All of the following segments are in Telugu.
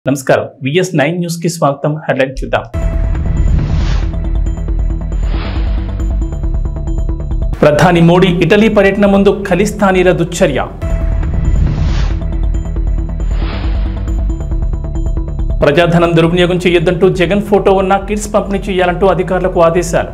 నమస్కారం VS9 న్యూస్ కి స్వాగతం. హెడ్లైన్ చూద్దాం. ప్రధాని మోడీ ఇటలీ పర్యటన ముందు ఖలిస్తానీల దుశ్చర్య. ప్రజాధనం దుర్వినియోగం చేయొద్దంటూ జగన్ ఫోటో ఉన్న కిట్స్ పంపిణీ చేయాలంటూ అధికారులకు ఆదేశాలు.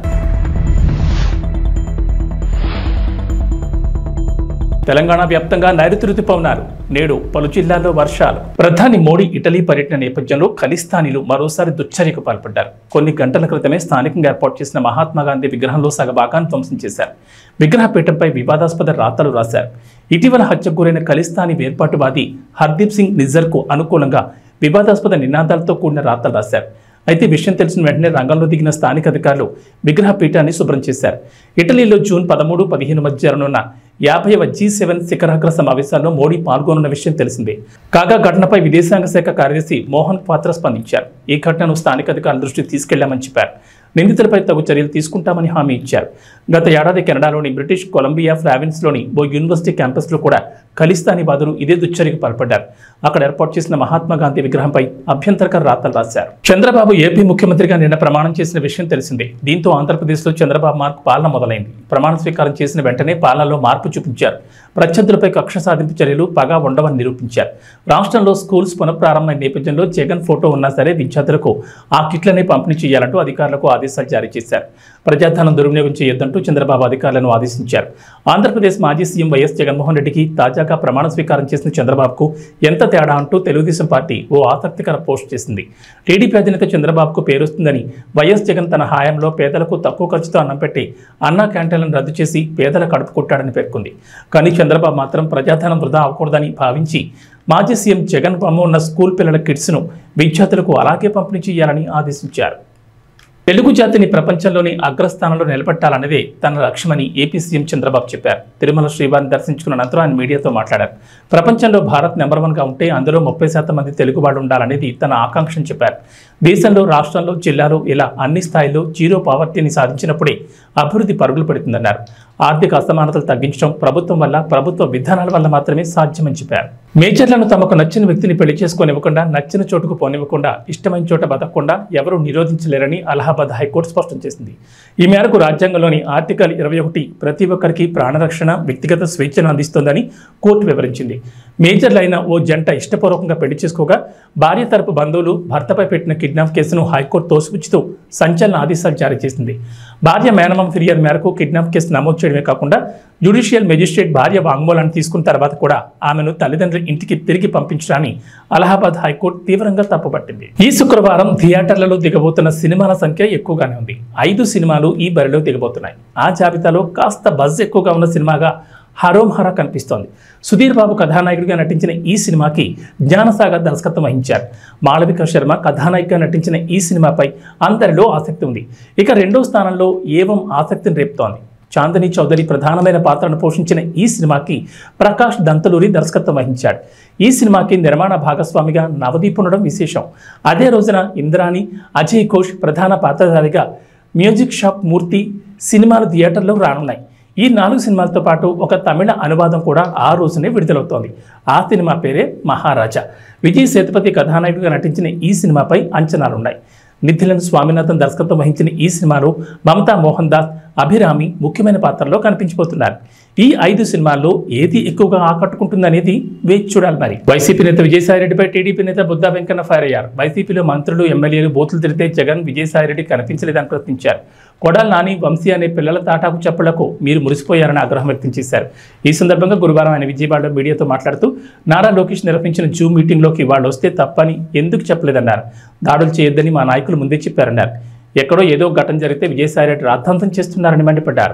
తెలంగాణ వ్యాప్తంగా నైరుతి రుతుపవనాలు, నేడు పలు జిల్లాల్లో వర్షాలు. ప్రధాని మోడీ ఇటలీ పర్యటన నేపథ్యంలో ఖలిస్తానీలు మరోసారి దుశ్చర్యకు పాల్పడ్డారు. కొన్ని గంటల క్రితమే స్థానికంగా ఏర్పాటు చేసిన మహాత్మాగాంధీ విగ్రహంలో సగభాగాన్ని ధ్వంసం చేశారు. విగ్రహపీఠంపై వివాదాస్పద రాతలు రాశారు. ఇటీవల హత్యకు గురైన ఖలిస్తానీ వేర్పాటువాది హర్దీప్ సింగ్ నిజ్జర్కు అనుకూలంగా వివాదాస్పద నినాదాలతో కూడిన రాతలు రాశారు. అయితే విషయం తెలిసిన వెంటనే రంగంలో దిగిన స్థానిక అధికారులు విగ్రహ పీఠాన్ని శుభ్రం చేశారు. ఇటలీలో జూన్ 13-15 మధ్య జరగనున్న 50వ G7 శిఖరాగ్ర సమావేశాల్లో మోడీ పాల్గొనున్న విషయం తెలిసిందే. కాగా ఘటనపై విదేశాంగ శాఖ కార్యదర్శి మోహన్ పాత్ర స్పందించారు. ఈ ఘటనను స్థానిక అధికారుల దృష్టికి తీసుకెళ్లామని చెప్పారు. నిందితులపై తగు చర్యలు తీసుకుంటామని హామీ ఇచ్చారు. గత ఏడాది కెనడాలోని బ్రిటిష్ కొలంబియా ఫ్లావిన్స్లోని ఓ యూనివర్సిటీ క్యాంపస్లో కూడా ఖలిస్తానీ వాదులు ఇదే దుశ్చర్యకు పాల్పడ్డారు. అక్కడ ఏర్పాటు చేసిన మహాత్మాగాంధీ విగ్రహంపై అభ్యంతరకర రాతలు రాశారు. చంద్రబాబు ఏపీ ముఖ్యమంత్రిగా నిన్న ప్రమాణం చేసిన విషయం తెలిసిందే. దీంతో ఆంధ్రప్రదేశ్లో చంద్రబాబు మార్కు పాలన మొదలైంది. ప్రమాణ స్వీకారం చేసిన వెంటనే పాలనలో మార్పు చూపించారు. ప్రత్యర్థులపై కక్ష సాధింపు చర్యలు పగా ఉండవని నిరూపించారు. రాష్ట్రంలో స్కూల్స్ పునఃప్రారంభమైన నేపథ్యంలో జగన్ ఫోటో ఉన్నా సరే విద్యార్థులకు ఆ కిట్లనే పంపిణీ చేయాలంటూ అధికారులకు ఆదేశాలు జారీ చేశారు. ప్రజాధనం దుర్వినియోగం చేయొద్దంటూ చంద్రబాబు అధికారులను ఆదేశించారు. ఆంధ్రప్రదేశ్ మాజీ సీఎం వైఎస్ జగన్మోహన్ రెడ్డికి తాజాగా ప్రమాణ స్వీకారం చేసిన చంద్రబాబుకు ఎంత తేడా అంటూ తెలుగుదేశం పార్టీ ఓ ఆసక్తికర పోస్ట్ చేసింది. టీడీపీ అధినేత చంద్రబాబుకు పేరొస్తుందని వైఎస్ జగన్ తన హయాంలో పేదలకు తక్కువ ఖర్చుతో అన్నం పెట్టి అన్నా క్యాంటీన్లను రద్దు చేసి పేదల కడుపు కొట్టాడని పేర్కొంది. కానీ చంద్రబాబు మాత్రం ప్రజాధనం వృధా అవ్వకూడదని భావించి మాజీ సీఎం జగన్ బొమ్మ ఉన్న స్కూల్ పిల్లల కిట్స్ను విద్యార్థులకు అలాగే పంపిణీ చేయాలని ఆదేశించారు. తెలుగు జాతిని ప్రపంచంలోని అగ్రస్థానంలో నిలబెట్టాలనేదే తన లక్ష్యమని ఏపీ సీఎం చంద్రబాబు చెప్పారు. తిరుమల శ్రీవారిని దర్శించుకున్న అనంతరం ఆయన మీడియాతో మాట్లాడారు. ప్రపంచంలో భారత్ నెంబర్ 1గా ఉంటే అందులో 30% మంది తెలుగు వాళ్ళు ఉండాలనేది తన ఆకాంక్షని చెప్పారు. దేశంలో, రాష్ట్రంలో, జిల్లాలో ఇలా అన్ని స్థాయిల్లో జీరో పావర్టీని సాధించినప్పుడే అభివృద్ధి పరుగులు పెడుతుందన్నారు. ఆర్థిక అసమానతలు తగ్గించడం ప్రభుత్వం వల్ల, ప్రభుత్వ విధానాల వల్ల మాత్రమే సాధ్యమని చెప్పారు. మేజర్లను తమకు నచ్చిన వ్యక్తిని పెళ్లి చేసుకోనివ్వకుండా, నచ్చిన చోటుకు పోనివ్వకుండా, ఇష్టమైన చోట బతకకుండా ఎవరూ నిరోధించలేరని అలహాబాద్ హైకోర్టు స్పష్టం చేసింది. ఈ మేరకు రాజ్యాంగంలోని ఆర్టికల్ 21 ప్రతి ఒక్కరికి ప్రాణరక్షణ, వ్యక్తిగత స్వేచ్ఛను అందిస్తోందని కోర్టు వివరించింది. మేజర్లైన ఓ జంట ఇష్టపూర్వకంగా పెళ్లి చేసుకోగా భార్య తరపు బంధువులు భర్తపై పెట్టిన కిడ్నాప్ కేసును హైకోర్టు తోసిపుచ్చుతూ సంచలన ఆదేశాలు జారీ చేసింది. భార్య మేనమామ ఫిర్యాదు మేరకు కిడ్నాప్ కేసు నమోదు చేయడమే కాకుండా జ్యుడిషియల్ మెజిస్ట్రేట్ భార్య వాంగ్మూలాన్ని తీసుకున్న తర్వాత కూడా ఆమెను తల్లిదండ్రుల ఇంటికి తిరిగి పంపించడాన్ని అలహాబాద్ హైకోర్టు తీవ్రంగా తప్పుపట్టింది. ఈ శుక్రవారం థియేటర్లలో దిగబోతున్న సినిమాల సంఖ్య ఎక్కువగానే ఉంది. 5 సినిమాలు ఈ బరిలో దిగబోతున్నాయి. ఆ జాబితాలో కాస్త బజ్ ఎక్కువగా ఉన్న సినిమాగా హరోం హరా కనిపిస్తోంది. సుధీర్ బాబు కథానాయకుడిగా నటించిన ఈ సినిమాకి జ్ఞానసాగర్ దర్శకత్వం వహించారు. మాళవిక శర్మ కథానాయికగా నటించిన ఈ సినిమాపై అందరిలో ఆసక్తి ఉంది. ఇక 2వ స్థానంలో ఏవం ఆసక్తిని రేపుతోంది. చాందిని చౌదరి ప్రధానమైన పాత్రను పోషించిన ఈ సినిమాకి ప్రకాష్ దంతలూరి దర్శకత్వం వహించాడు. ఈ సినిమాకి నిర్మాణ భాగస్వామిగా నవదీప్ ఉండడం విశేషం. అదే రోజున ఇంద్రాణి, అజయ్ ఘోష్ ప్రధాన పాత్రధారిగా మ్యూజిక్ షాప్ మూర్తి సినిమాలు థియేటర్లో రానున్నాయి. ఈ 4 సినిమాలతో పాటు ఒక తమిళ అనువాదం కూడా ఆ రోజునే విడుదలవుతోంది. ఆ సినిమా పేరే మహారాజా. విజయ్ సేతుపతి కథానాయకుడిగా నటించిన ఈ సినిమాపై అంచనాలున్నాయి. నిథిలన్ స్వామినాథన్ దర్శకత్వం వహించిన ఈ సినిమాలో మమతా మోహన్ దాస్, అభిరామి ముఖ్యమైన పాత్రలో కనిపించబోతున్నారు. ఈ 5 సినిమాల్లో ఏది ఎక్కువగా ఆకట్టుకుంటుందనేది వేచి చూడాలి. మరి వైసీపీ నేత విజయసాయిరెడ్డిపై టీడీపీ నేత బుద్దా వెంకన్న ఫైర్ అయ్యారు. వైసీపీలో మంత్రులు, ఎమ్మెల్యేలు బూతులు తిరిగితే జగన్ విజయసాయిరెడ్డి కనిపించలేదని ప్రశ్నించారు. కొడాలి నాని, వంశీ అనే పిల్లల తాటాకు చెప్పులకు మీరు మురిసిపోయారని ఆగ్రహం వ్యక్తం చేశారు. ఈ సందర్భంగా గురువారం ఆయన విజయవాడలో మీడియాతో మాట్లాడుతూ నారా లోకేష్ నిర్వహించిన జూమ్ మీటింగ్లోకి వాళ్ళు వస్తే తప్పని ఎందుకు చెప్పలేదన్నారు. దాడులు చేయొద్దని మా నాయకులు ముందే చెప్పారన్నారు. ఎక్కడో ఏదో ఘటన జరిగితే విజయసాయిరెడ్డి రాద్ధాంతం చేస్తున్నారని మండిపడ్డారు.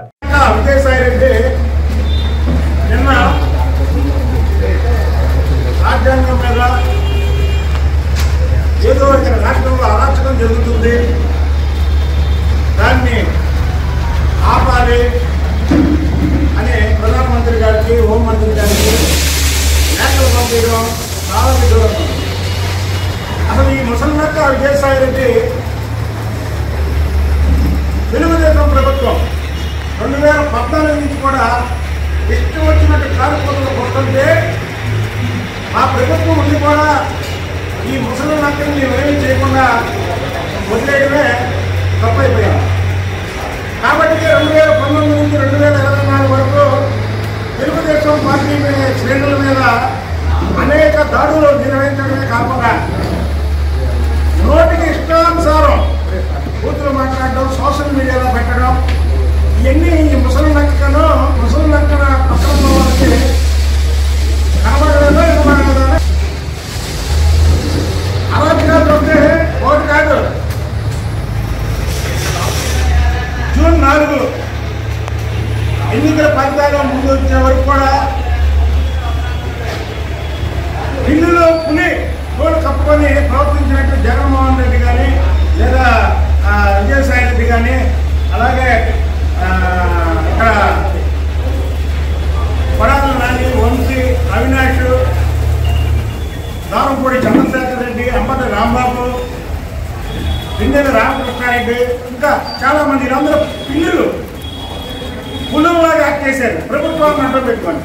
ఏదో ఇక్కడ రాష్ట్రంలో అరాచకం జరుగుతుంది, దాన్ని ఆపాలి అని ప్రధానమంత్రి గారికి, హోంమంత్రి గారికి లేఖలు పంపించడం చాలా విధంగా. అసలు ఈ ముసలినక్క విజయసాయిరెడ్డి తెలుగుదేశం ప్రభుత్వం 2014 నుంచి కూడా ఇష్టం వచ్చినట్టు కార్యక్రమాలు కొడుతుంటే మా ప్రభుత్వం ఉండి కూడా ఈ ముసలి నక్కని ఏమీ చేయకుండా వదిలేయడమే తప్పైపోయాం. కాబట్టి 2019 నుంచి 2024 వరకు తెలుగుదేశం పార్టీ శ్రేణుల మీద అనేక దాడులు నిర్వహించడమే కాకుండా నోటికి ఇష్టానుసారం బూతులు మాట్లాడడం, సోషల్ మీడియాలో పెట్టడం, ఇవన్నీ ఈ ముసలి నక్కను పక్కన వాళ్ళకి కనబడలేదో కనబడలేదో అరాచకాలు ఉంటే ఒకటి కాదు. జూన్ 4 ఎన్నికల ఫలితాలు ముందు వచ్చే వరకు కూడా బిల్లులు పులి తోడు కప్పుకొని ప్రవర్తించినట్టు జగన్మోహన్ రెడ్డి కానీ లేదా విజయసాయి రెడ్డి కానీ, అలాగే ఇక్కడ కొడాలి నాని, వంశీ, అవినాష్, దారంపూడి చంద్రశేఖర్ రెడ్డి, అంబటి రాంబాబు, పిండెల రామకృష్ణారెడ్డి, ఇంకా చాలా మంది వీళ్ళందరూ పిల్లులు పులులాగా యాక్ట్ చేశారు ప్రభుత్వాన్ని అడ్డం పెట్టుకొని.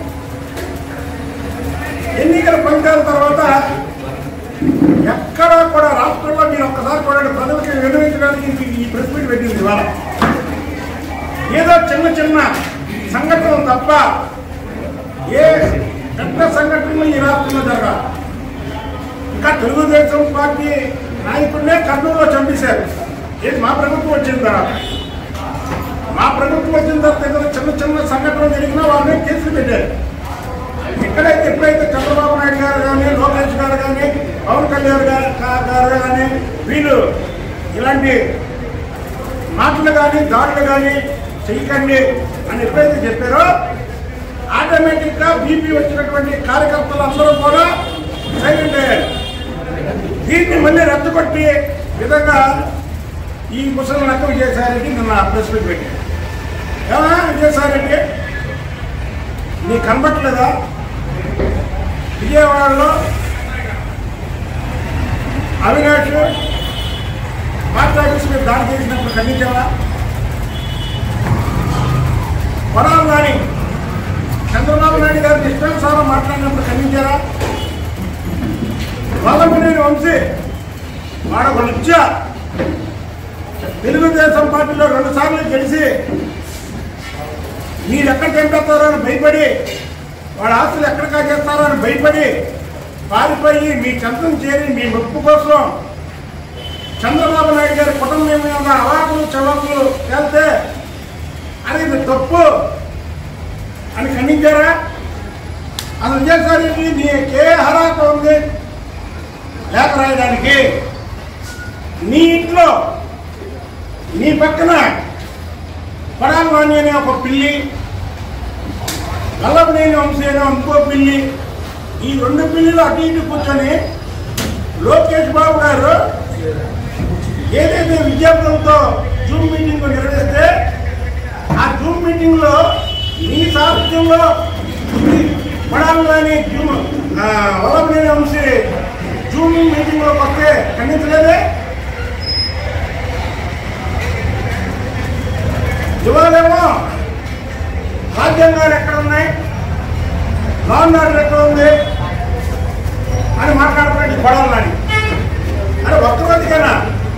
ఎన్నికల ఫలితాల తర్వాత ఎక్కడా కూడా రాష్ట్రంలో మీరు ఒక్కసారి చూడండి, ప్రజలకి వినియోగించడానికి ఈ ప్రెస్ మీట్ పెట్టింది ఇవాళ. ఏదో చిన్న చిన్న సంఘటనలు తప్ప ఏ పెద్ద సంఘటనలు ఈ రాష్ట్రంలో జరగాలి. ఇంకా తెలుగుదేశం పార్టీ నాయకుడినే కర్నూలులో చంపేశారు. ఇది మా ప్రభుత్వం వచ్చిన తర్వాత. మా ప్రభుత్వం వచ్చిన తర్వాత ఏదైనా చిన్న చిన్న సంఘటనలు జరిగినా వాళ్ళని కేసులు పెట్టారు. ఎక్కడైతే ఎప్పుడైతే చంద్రబాబు నాయుడు గారు కానీ, లోకేష్ గారు కానీ, పవన్ కళ్యాణ్ గారు కానీ వీళ్ళు ఇలాంటి మాటలు కానీ దాడులు కానీ చేయకండి అని ఎప్పుడైతే చెప్పారో ఆటోమేటిక్గా బీపీ వచ్చినటువంటి కార్యకర్తలు అందరూ కూడా సైలెంట్ అయ్యారు. దీన్ని మళ్ళీ రద్దుకొట్టి విధంగా ఈ ముసలి నక్క విజయసాయి రెడ్డి నిన్న ప్రెస్ మీట్ పెట్టారు. ఏమన్నా విజయసాయి రెడ్డి నీకు కనబట్టలేదా? విజయవాడలో అవినాష్ పార్టీ ఆఫీస్ మీద దాడి చేసినప్పుడు ఖండించావా? కొడాలి నాని చంద్రబాబు నాయుడు గారిని ఇష్టానుసారం మాట్లాడినప్పుడు ఖండించారా? వల్లభనేని వంశీ వాడొక లుచ్చ తెలుగుదేశం పార్టీలో 2 సార్లు గెలిచి మీరు ఎక్కడ చంపేస్తారో అని భయపడి, వాడు ఆస్తులు ఎక్కడ కాజేస్తారో అని భయపడి పారిపోయి మీ చెంతం చేరి మీ మెప్పు కోసం చంద్రబాబు నాయుడు గారి కుటుంబం మీద అవాకులు చవాకులు వెళ్తే అది తప్పు అని ఖండించారా? అది విజయసాయి నీకే అర్హత ఉంది లేఖ రాయడానికి? నీ ఇంట్లో నీ పక్కన కొడాలి నాని అనే ఒక పిల్లి, వల్లభనేని వంశీ అనే ఇంకో పిల్లి, ఈ 2 పిల్లిలు అటు ఇటు కూర్చొని లోకేష్ బాబు గారు ఏదైతే విద్యార్థులతో జూమ్ మీటింగ్ నిర్వహిస్తే ఆ జూమ్ మీటింగ్లో నీ సాహిత్యంలో కొడాలి నాని వల్లభనేని వంశీ జూమ్ మీటింగ్లోకి వస్తే ఖండించలేదే? ఇవాళేమో రాజ్యాంగాలు ఎక్కడ ఉన్నాయి, లా అండ్ ఆర్డర్ ఎక్కడ ఉంది అని మాట్లాడుతున్నాడు కొడాలి నాని. అరే ఒక్కరోజుకైనా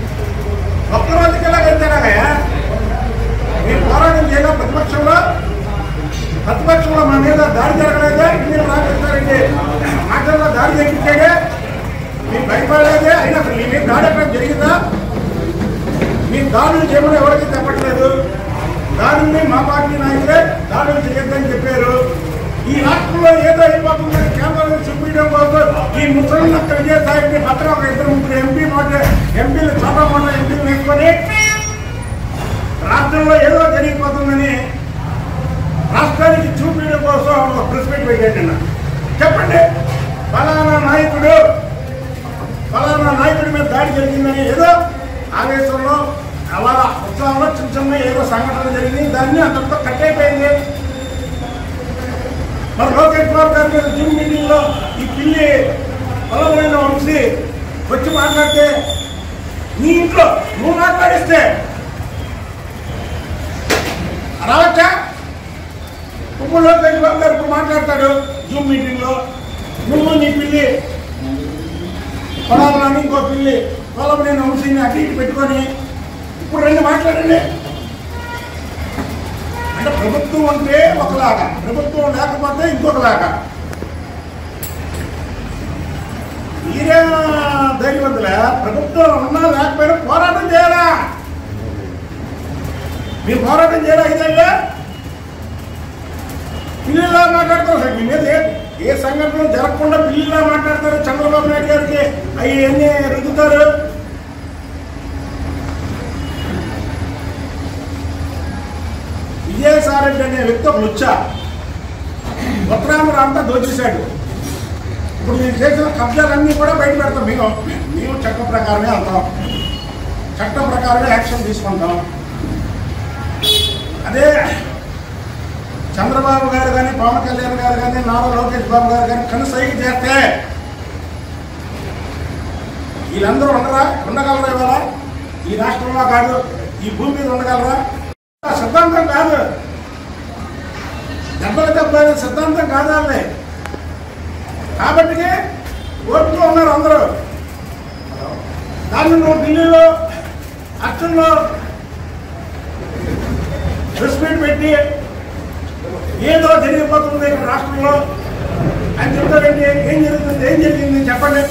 వెళ్తారాగయా మీరు పోరాటం చేయగా ప్రతిపక్షంలో మన మీద దాడి జరగలేదే? మీరు రాజేస్తారంటే మాటల్లో దాడి చేయించాడే, మీరు భయపడలేదే? అయినా అసలు మీ మీద దాడి ఎక్కడ జరిగిందా? మీరు దాడులు చేయమని ఎవరికి చెప్పట్లేదు. దాడుల్ని మా పార్టీ నాయకులే దాడులు చేయొద్దని చెప్పారు. ఈ రాష్ట్రంలో ఏదో అయిపోతుందని కేంద్రంలో చూపించడం కోసం ఈ ముసలి నక్క విజయసాయిని పక్కన ఒక 2-3 ఎంపీలు చాలా మొన్న ఎంపీలు వేసుకొని రాష్ట్రంలో ఏదో జరిగిపోతుందని రాష్ట్రానికి చూపించడం కోసం ఒక ప్రెస్ మీట్ పెట్టాడు. చెప్పండి, ఫలానా నాయకుడి మీద దాడి జరిగిందని ఏదో ఆవేశంలో అలా ఉత్సాహంలో చిన్న ఏదో సంఘటన జరిగింది, దాన్ని అంతటితో కట్ అయిపోయింది. మరి లోకేష్ బాబు గారి మీద జూమ్ మీటింగ్లో ఈ పిల్లి వల్లభనేని వంశీ వచ్చి మాట్లాడితే నీ ఇంట్లో నువ్వు మాట్లాడిస్తే రావచ్చా? ఇప్పుడు లోకేష్ బాబు గారు ఇప్పుడు మాట్లాడతాడు జూమ్ మీటింగ్లో, నువ్వు నీ పిల్లి పొలాలని ఇంకో పిల్లి పొలంనేని వంశీని అటు ఇటు పెట్టుకొని ఇప్పుడు రెండు మాట్లాడండి. అంటే ప్రభుత్వం ఉంటే ఒకలాగా, ప్రభుత్వం లేకపోతే ఇంకొకలాగా. మీరే ధైర్యవంతులే, ప్రభుత్వం ఉన్నా లేకపోయినా పోరాటం చేయాలా? మీరు పోరాటం చేయాలా? ఇదల్లా పిల్లిలా మాట్లాడతారు సార్. మీ మీద ఏ సంఘటన జరగకుండా పిల్లిలా మాట్లాడతారు. చంద్రబాబు నాయుడు గారికి అవి ఎన్ని రుద్దుతారు. విజయసాయిరెడ్డి అనే వ్యక్తి ఒక లుచ్చా ఉత్తరాంధ్ర అంతా దోచేశాడు. ఇప్పుడు మీరు చేసిన కబ్జాలన్నీ కూడా బయట పెడతాం. మేము చట్టం ప్రకారమే వెళ్తాం, చట్టం ప్రకారమే యాక్షన్ తీసుకుంటాం. అదే చంద్రబాబు గారు కానీ, పవన్ కళ్యాణ్ గారు కానీ, నారా లోకేష్ బాబు గారు కానీ కనుసైకి చేస్తే వీళ్ళందరూ ఉండగలరా? ఇవాళ ఈ రాష్ట్రంలో కాదు, ఈ భూమి మీద ఉండగలరా? సిద్ధాంతం కాదు, దెబ్బలు దెబ్బ సిద్ధాంతం కాదాలే. కాబట్టి ఓటుతో ఉన్నారు అందరూ. దాన్ని నువ్వు ఢిల్లీలో అర్చనలో ప్రెస్ మీట్ పెట్టి ఏదో జరిగిపోతుంది ఇక్కడ రాష్ట్రంలో అని చెప్తారండి. ఏం జరుగుతుంది, ఏం జరిగింది చెప్పండి.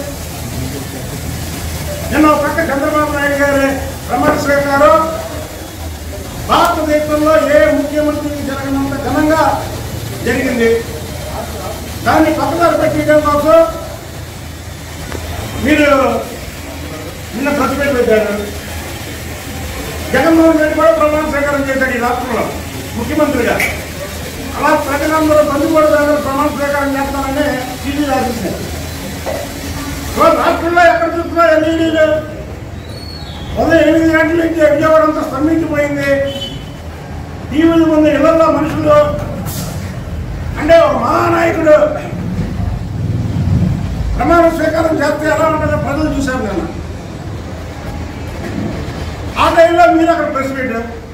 నిన్న ఒక పక్క చంద్రబాబు నాయుడు గారి ప్రమాణ స్వీకారం భారతదేశంలో ఏ ముఖ్యమంత్రికి జరగనంత ఘనంగా జరిగింది. దాన్ని పక్కదారి పెట్టడం కోసం మీరు నిన్న ప్రెస్ మీట్ పెట్టారు. జగన్మోహన్ రెడ్డి కూడా ప్రమాణ స్వీకారం చేశాడు ఈ రాష్ట్రంలో ముఖ్యమంత్రిగా. అలా ప్రజలందరూ బంధుగోడు దగ్గర ప్రమాణ స్వీకారం చేస్తానని టీవీ రాసింది. రాష్ట్రంలో ఎక్కడ చూస్తున్నా ఎల్ఈడీలు ఉదయం 8 గంటల నుంచి విజయవాడ అంతా స్తంభించిపోయింది. టీవీల ముందు ఇళ్లలో మనుషులు అంటే ఒక మహానాయకుడు ప్రమాణ స్వీకారం చేస్తే ఎలా ఉంటుందో ప్రజలు చూశారు నేను. ఆ టైంలో మీరు అక్కడ ప్రెస్ మీట్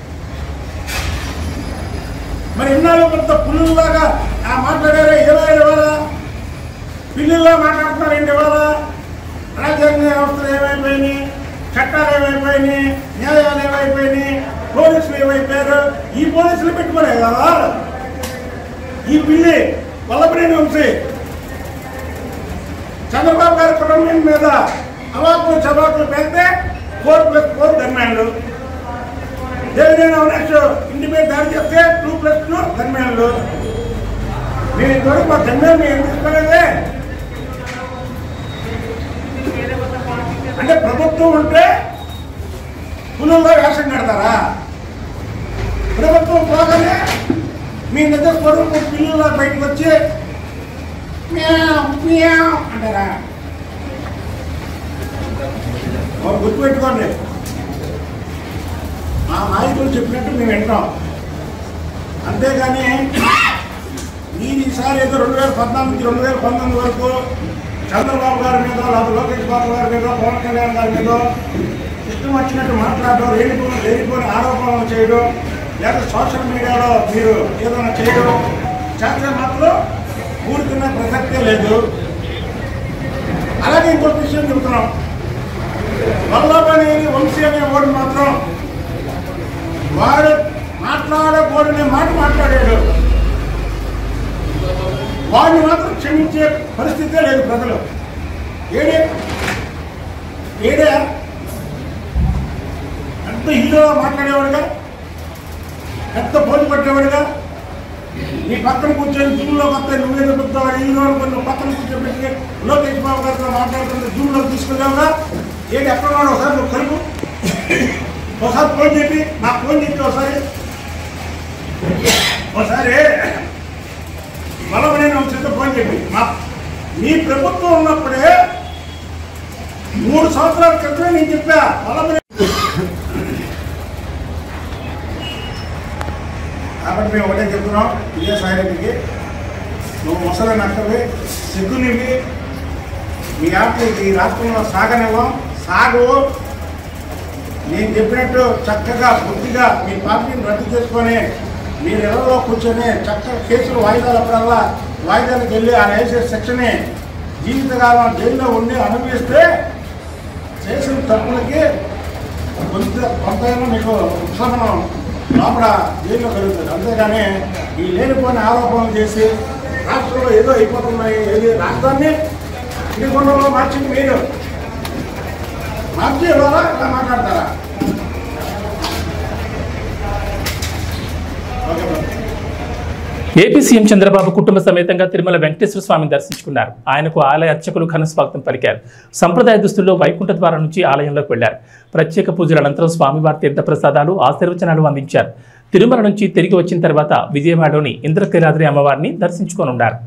మరి ఇన్నాళ్ళు కొంత పుల్లులాగా మాట్లాడారే. ఇవాళ పిల్లుల్లా మాట్లాడుతున్నారండి. ఇవాళ రాజ్యాంగ వ్యవస్థలు ఏమైపోయినాయి, చట్టాలు ఏమైపోయినాయి, న్యాయాలు ఏమైపోయినాయి, పోలీసులు ఏమైపోయారు. ఈ పోలీసులు పెట్టుకోలే కదా ఈ పిల్లి వల్లభనేని వంశీ చంద్రబాబు గారి కుటుంబం మీద అవాకులు చవాకులు పెడితే 4+4 గన్మ్యాన్లు, దేవినేని అవినాష్ ఇంటి మీద దాడి చేస్తే 2+2 గన్మ్యాన్లు. మీరు ఇంతవరకు మా గన్మ్యాన్ ఏం తీసుకోలేదే. అంటే ప్రభుత్వం ఉంటే పులుల్లో వేషం కడతారా? ప్రభుత్వం పోగానే మీ నిజ స్వరూపం పిల్లల బయటకు వచ్చి అంటారా? గుర్తుపెట్టుకోండి, మా నాయకులు చెప్పినట్టు మేము వింటాం. అంతేగాని మీరు ఈసారి ఏదో 2014 నుంచి 2019 వరకు చంద్రబాబు గారి మీద, లేదా లోకేష్ బాబు గారి మీద, పవన్ కళ్యాణ్ గారి మీద ఇష్టం వచ్చినట్టు మాట్లాడడం, లేనిపోని ఆరోపణలు చేయడం, లేదా సోషల్ మీడియాలో మీరు ఏదైనా చేయడం చేస్తే మాత్రం ఊరుకున్న ప్రసక్తే లేదు. అలాగే ఇంకొక విషయం చెబుతున్నాం. వల్లభనేని వంశీ అనే వాడు మాత్రం వాడు మాట్లాడకూడనే మాట మాట్లాడాడు. వాడిని మాత్రం క్షమించే పరిస్థితే లేదు ప్రజలు. ఏడే ఎంత హీరోగా మాట్లాడేవాడుగా, ఎంత పోటీ పట్టేవాడుగా, నీ పక్కన కూర్చొని జూమ్లో వస్తే నువ్వేదో పెద్దవాడు హీరో అనుకుని పక్కన కూర్చోబెట్టి లోకేష్ బాబు గారితో మాట్లాడుతుంటే జూమ్లో తీసుకున్నావుగా. ఏది ఎక్కడున్నాడు ఒకసారి నువ్వు కలుపు, ఒకసారి ఫోన్ చెప్పి నాకు ఫోన్ చెప్పి ఒకసారి వల్లభనేని వంశీతో ఫోన్ చెప్పి మీ ప్రభుత్వం ఉన్నప్పుడే 3 సంవత్సరాల క్రితమే నేను చెప్పా వల్లభనేని. కాబట్టి మేము ఒకటే చెప్తున్నాం విజయసాయిరెడ్డికి, నువ్వు ముసలి నక్కవి, సిగ్గునివి, మీ ఆటలకి ఈ రాష్ట్రంలో సాగనివ్వం, సాగు. నేను చెప్పినట్టు చక్కగా బుద్ధిగా మీ పార్టీని రద్దు చేసుకొని మీరు ఇళ్లలో కూర్చొని చక్కగా కేసులు వాయిదాలకు వెళ్ళి ఆ వేసే శిక్షని జీవితకాలం జైల్లో ఉండి అనుభవిస్తే చేసిన తప్పులకి కొంతైనా మీకు ఉపశమనం లోపల జైల్లో కలుగుతుంది. అంతేగాని ఈ లేనిపోయిన ఆరోపణలు చేసి రాష్ట్రంలో ఏదో అయిపోతున్నాయి, ఏది రాష్ట్రాన్ని ఇడికొండలో మార్చింది మీరు. మార్చి ఇవ్వాలా ఇలా మాట్లాడతారా? ఏపీ సీఎం చంద్రబాబు కుటుంబ సమేతంగా తిరుమల వెంకటేశ్వర స్వామిని దర్శించుకున్నారు. ఆయనకు ఆలయ అర్చకులు ఘన స్వాగతం పలికారు. సంప్రదాయ దుస్తుల్లో వైకుంఠ ద్వారం నుంచి ఆలయంలోకి వెళ్లారు. ప్రత్యేక పూజల అనంతరం స్వామివారి తీర్థ ప్రసాదాలు, ఆశీర్వచనాలు అందించారు. తిరుమల నుంచి తిరిగి వచ్చిన తర్వాత విజయవాడలోని ఇంద్రకీలాద్రి అమ్మవారిని దర్శించుకోనున్నారు.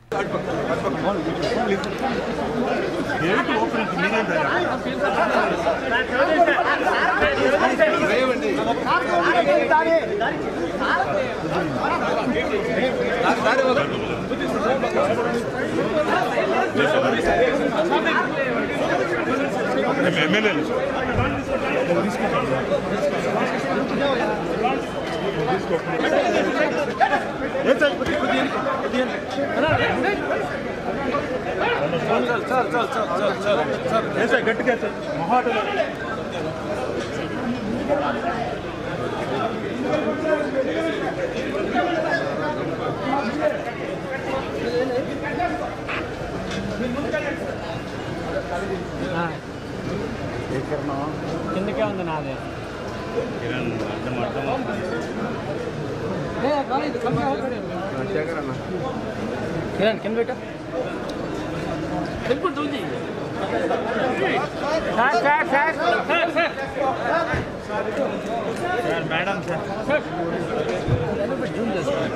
గట్టిగా కిందకే ఉంది నాదే కిరణ్ కింద పెట్ట వెళ్ళిపోతుంది. మేడం సార్ జూమ్ చేస్తాను.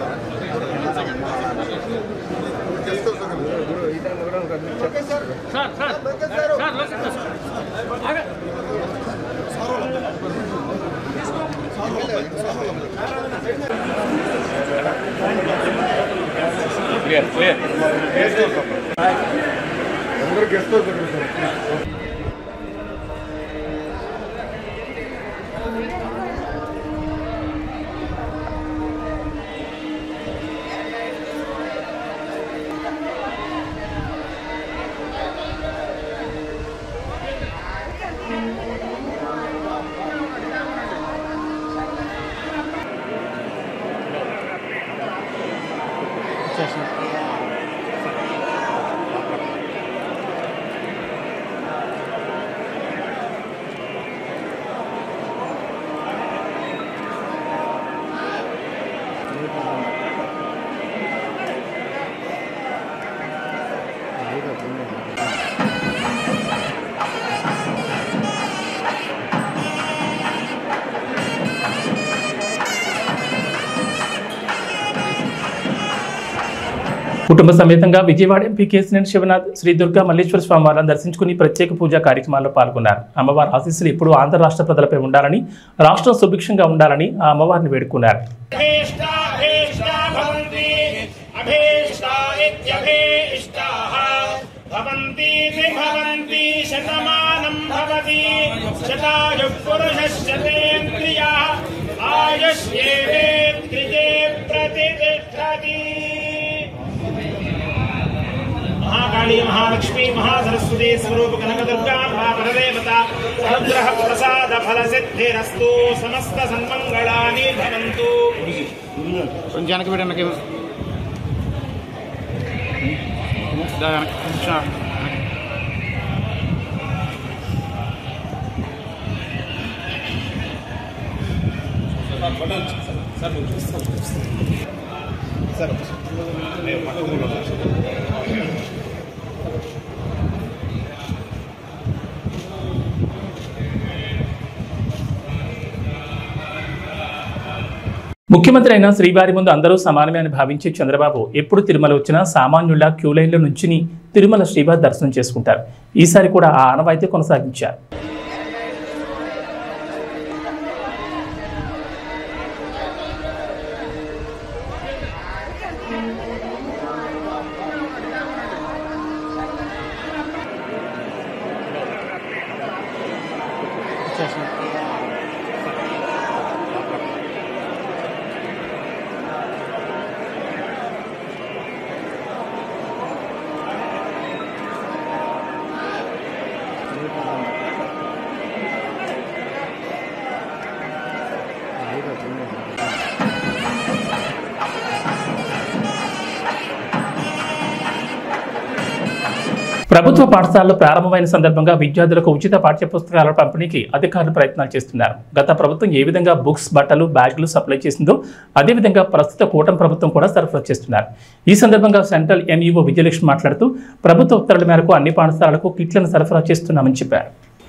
కుటుంబ సమేతంగా విజయవాడ ఎంపీ కేసినేని శివనాథ్ శ్రీ దుర్గా మల్లేశ్వర స్వామి వారిని దర్శించుకుని ప్రత్యేక పూజా కార్యక్రమాల్లో పాల్గొన్నారు. అమ్మవారి ఆశీస్సులు ఎప్పుడూ ఆంధ్ర రాష్ట్ర ప్రజలపై ఉండాలని, రాష్ట్రం సుభిక్షంగా ఉండాలని ఆ అమ్మవారిని వేడుకున్నారు. महाकाली महालक्ष्मी महासरस्वती स्वरूप कनकदुर्गा महापरदेवता अनुग्रह प्रसाद फल सिद्धिरस्तु समस्त सन्मंगलानि भवन्तु. जनक बेटा ముఖ్యమంత్రి అయిన శ్రీవారి ముందు అందరూ సమానమే అని భావించే చంద్రబాబు ఎప్పుడు తిరుమల వచ్చినా సామాన్యుల క్యూ లైన్లో నుంచి తిరుమల శ్రీవారి దర్శనం చేసుకుంటారు. ఈసారి కూడా ఆ ఆనవాయితీ కొనసాగించారు. ప్రభుత్వ పాఠశాలలు ప్రారంభమైన సందర్భంగా విద్యార్థులకు ఉచిత పాఠ్యపుస్తకాల పంపిణీకి అధికారులు ప్రయత్నాలు చేస్తున్నారు. గత ప్రభుత్వం ఏ విధంగా బుక్స్, బట్టలు, బ్యాగులు సప్లై చేసిందో అదేవిధంగా ప్రస్తుత కూటమి ప్రభుత్వం కూడా సరఫరా చేస్తున్నారు. ఈ సందర్భంగా సెంట్రల్ ఎంఈఓ విజయలక్ష్మి మాట్లాడుతూ ప్రభుత్వ ఉత్తర్వుల మేరకు అన్ని పాఠశాలలకు కిట్లను సరఫరా చేస్తున్నామని చెప్పారు.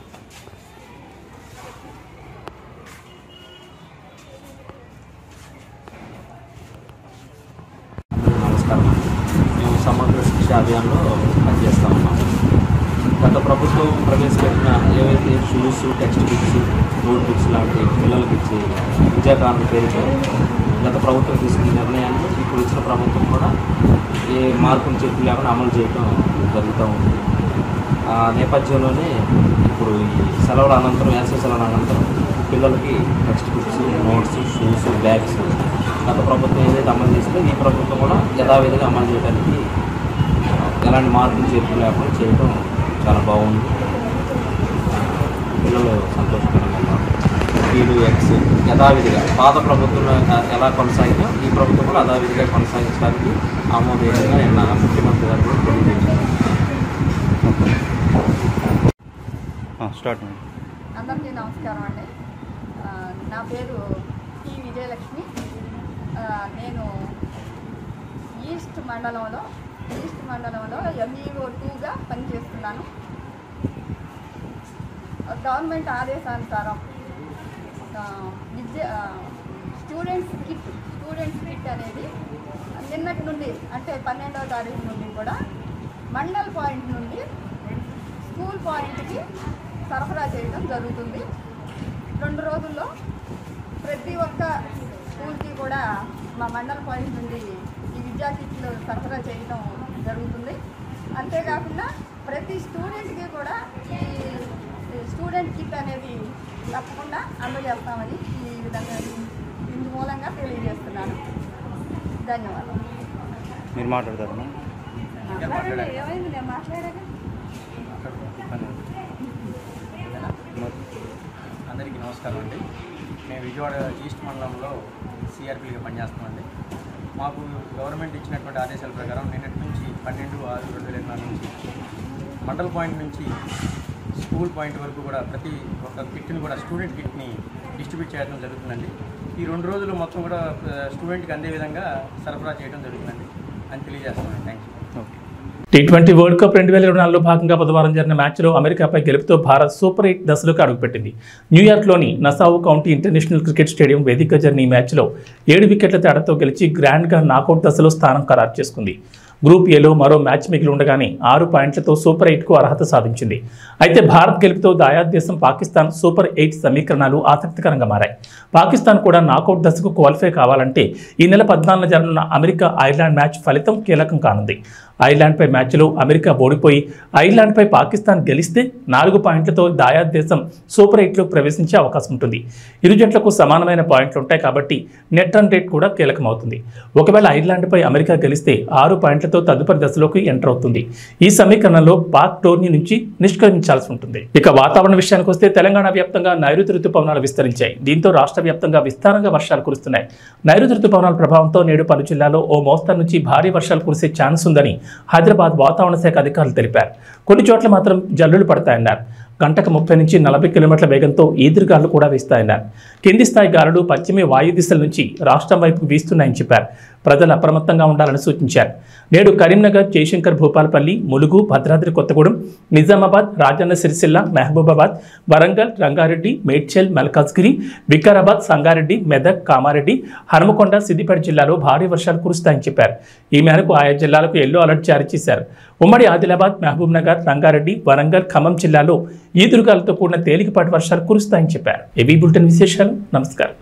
సమగ్ర శిక్ష అభియాన్లో పనిచేస్తూ ఉన్నాం. గత ప్రభుత్వం ప్రవేశపెట్టిన ఏవైతే shoes, text books, note books లాంటి పిల్లలకి ఇచ్చి విద్యాకారుల పేరుతో గత ప్రభుత్వం తీసుకున్న నిర్ణయాన్ని ఇప్పుడు వచ్చిన ప్రభుత్వం కూడా ఏ మార్పులు చెప్పు లేకుండా అమలు చేయడం జరుగుతూ ఉంది. ఆ నేపథ్యంలోనే ఇప్పుడు ఈ సెలవుల అనంతరం, వేసవి సెలవుల అనంతరం పిల్లలకి text books, notes, shoes, bags గత ప్రభుత్వం ఏదైతే అమలు చేసిందో ఈ ప్రభుత్వం కూడా యథావిధిగా అమలు చేయడానికి ఎలాంటి మార్పులు చేర్పులు లేకుండా చేయడం చాలా బాగుంది. పిల్లలు సంతోషకరంగా ఉన్నారు. వీళ్ళు యథావిధిగా పాత ప్రభుత్వం ఎలా కొనసాగిందో ఈ ప్రభుత్వం కూడా యథావిధిగా కొనసాగించడానికి ఆమోదయోగ్యంగా నిన్న ముఖ్యమంత్రి గారు కూడా తెలియజేశారు. అందరికీ నమస్కారం అండి. నా పేరు టి విజయలక్ష్మి. నేను ఈస్ట్ మండలంలో ఎంఈఓ 2గా పనిచేస్తున్నాను. గవర్నమెంట్ ఆదేశానుసారం స్టూడెంట్స్ కిట్ అనేది నిన్నటి నుండి అంటే 12వ తారీఖు నుండి కూడా మండల్ పాయింట్ నుండి స్కూల్ పాయింట్కి సరఫరా చేయడం జరుగుతుంది. 2 రోజుల్లో ప్రతి ఒక్క స్కూల్కి కూడా మా మండల్ పాయింట్ నుండి ఈ విద్యా కిట్లు సరఫరా చేయడం జరుగుతుంది. అంతేకాకుండా ప్రతి స్టూడెంట్కి కూడా ఈ స్టూడెంట్ కిట్ అనేది తప్పకుండా అందజేస్తామని ఈ విధంగా ఇందు మూలంగా తెలియజేస్తున్నాను. ధన్యవాదాలు. మీరు మాట్లాడతారు. ఏమైంది నేను మాట్లాడాక? అందరికీ నమస్కారం అండి. మేము విజయవాడ ఈస్ట్ మండలంలో సిఆర్పీగా పనిచేస్తామండి. మాకు గవర్నమెంట్ ఇచ్చినటువంటి ఆదేశాల ప్రకారం నిన్నటి నుంచి 12/6/2024 నుంచి మండల్ పాయింట్ నుంచి స్కూల్ పాయింట్ వరకు కూడా ప్రతి ఒక్క కిట్ని కూడా స్టూడెంట్ కిట్ని డిస్ట్రిబ్యూట్ చేయడం జరుగుతుందండి. ఈ 2 రోజులు మొత్తం కూడా స్టూడెంట్కి అందే విధంగా సరఫరా చేయడం జరుగుతుందండి అని తెలియజేస్తామండి. Thank you. T20 world cup 2024లో భాగంగా బుధవారం జరిగిన మ్యాచ్లో అమెరికాపై గెలుపుతో భారత్ సూపర్ 8 దశలోకి అడుగుపెట్టింది. న్యూయార్క్లోని Nassau county international cricket stadium వేదికగా జరిగిన ఈ మ్యాచ్లో 7 వికెట్ల తేడాతో గెలిచి గ్రాండ్గా నాకౌట్ దశలో స్థానం ఖరారు చేసుకుంది. గ్రూప్ ఏలో మరో మ్యాచ్ మిగిలి ఉండగానే 6 పాయింట్లతో సూపర్ 8కు అర్హత సాధించింది. అయితే భారత్ గెలుపుతో దాయాద్ దేశం పాకిస్తాన్ సూపర్ 8 సమీకరణాలు ఆసక్తికరంగా మారాయి. పాకిస్తాన్ కూడా నాకౌట్ దశకు క్వాలిఫై కావాలంటే ఈ నెల 14న జరగనున్న అమెరికా ఐర్లాండ్ మ్యాచ్ ఫలితం కీలకం కానుంది. ఐర్లాండ్పై మ్యాచ్లో అమెరికా ఓడిపోయి ఐర్లాండ్పై పాకిస్తాన్ గెలిస్తే 4 పాయింట్లతో దాయాద్ దేశం సూపర్ 8లోకి ప్రవేశించే అవకాశం ఉంటుంది. ఇరు జట్లకు సమానమైన పాయింట్లు ఉంటాయి కాబట్టి నెట్ రన్ రేట్ కూడా కీలకమవుతుంది. ఒకవేళ ఐర్లాండ్పై అమెరికా గెలిస్తే 6 పాయింట్లతో తదుపరి దశలోకి ఎంటర్ అవుతుంది. ఈ సమీకరణలో పాక్ టోర్నీ నుంచి నిష్క్రమించాల్సి ఉంటుంది. ఇక వాతావరణ విషయానికి వస్తే తెలంగాణ వ్యాప్తంగా నైరుతి రుతుపవనాలు విస్తరించాయి. దీంతో రాష్ట్ర వ్యాప్తంగా విస్తారంగా వర్షాలు కురుస్తున్నాయి. నైరుతి రుతుపవనాల ప్రభావంతో నేడు పలు జిల్లాల్లో ఓ మోస్తరు నుంచి భారీ వర్షాలు కురిసే ఛాన్స్ ఉందని హైదరాబాద్ వాతావరణ శాఖ అధికారులు తెలిపారు. కొన్ని చోట్ల మాత్రం జల్లులు పడతాయన్నారు. గంటకు 30 నుంచి 40 కిలోమీటర్ల వేగంతో ఈదురుగాలు కూడా వీస్తాయన్నారు. కింది స్థాయి గాలులు పశ్చిమ వాయు దిశల నుంచి రాష్ట్రం వైపు వీస్తున్నాయని చెప్పారు. ప్రజలు అప్రమత్తంగా ఉండాలని సూచించారు. నేడు కరీంనగర్, జయశంకర్, భూపాలపల్లి, ములుగు, భద్రాద్రి కొత్తగూడెం, నిజామాబాద్, రాజన్న సిరిసిల్ల, మహబూబాబాద్, వరంగల్, రంగారెడ్డి, మేడ్చల్, మల్కాజ్గిరి, వికారాబాద్, సంగారెడ్డి, మెదక్, కామారెడ్డి, హనుమకొండ, సిద్దిపేట జిల్లాలో భారీ వర్షాలు కురుస్తాయని చెప్పారు. ఈ మేరకు ఆయా జిల్లాలకు ఎల్లో అలర్ట్ జారీ చేశారు. ఉమ్మడి ఆదిలాబాద్, మహబూబ్ నగర్, రంగారెడ్డి, వరంగల్, ఖమ్మం జిల్లాలో ఈదురుగాలతో కూడిన తేలికపాటి వర్షాలు కురుస్తాయని చెప్పారు. ఏబీ బులెటిన్ విశేషాలు. నమస్కారం.